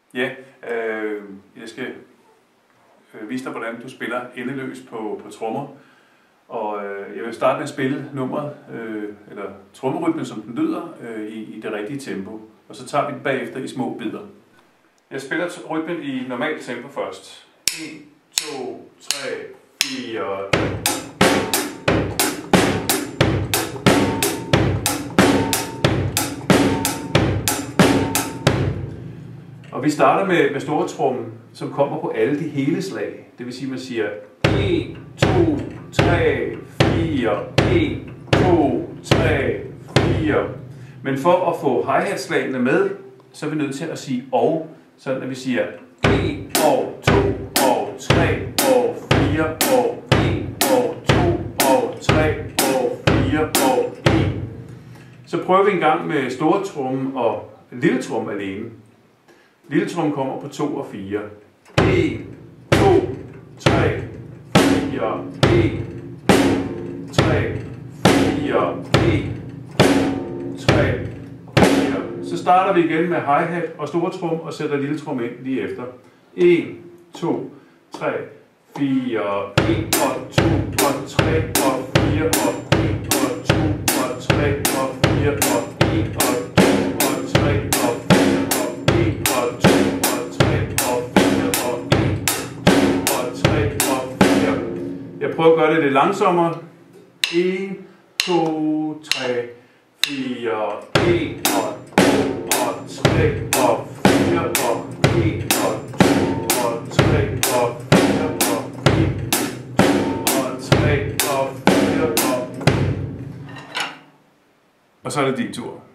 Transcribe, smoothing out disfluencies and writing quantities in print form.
Ja, jeg skal vise dig, hvordan du spiller endeløs på trommer. Og jeg vil starte med at spille nummeret, eller trommerytmen, som den lyder, i det rigtige tempo. Og så tager vi den bagefter i små bidder. Jeg spiller rytmen i normalt tempo først. 1, 2, 3, 4... Og vi starter med stortrommen, som kommer på alle de hele slag. Det vil sige, at man siger 1, 2, 3, 4, 1, 2, 3, 4. Men for at få hi-hat-slagene med, så er vi nødt til at sige og, sådan at vi siger 1 og 2 og 3 og 4 og 1 og 2 og 3 og 4 og 1. Så prøver vi en gang med stortrommen og lille tromme alene. Lille tromme kommer på 2 og 4. 1, 2, 3, 4, 1, 3, 4, 1, 3, 4. Så starter vi igen med hi-hat og stortrum og sætter lille trum ind lige efter. 1, 2, 3, 4, 1 og 2 og 3 og 4 og 1 og 2 og 3 og 4 og 1 og 2 og 3 og 4 og 1 og 2 og 3 og 4 og 1, 2 og 3 og 4. Jeg prøver at gøre det lidt langsommere. 1, 2, 3, 4, 1 og 2 og 3 og 4 og 1 og 2 og 3 og 4 og 1, 2 og 3 og 4 og... Og så er det din tur.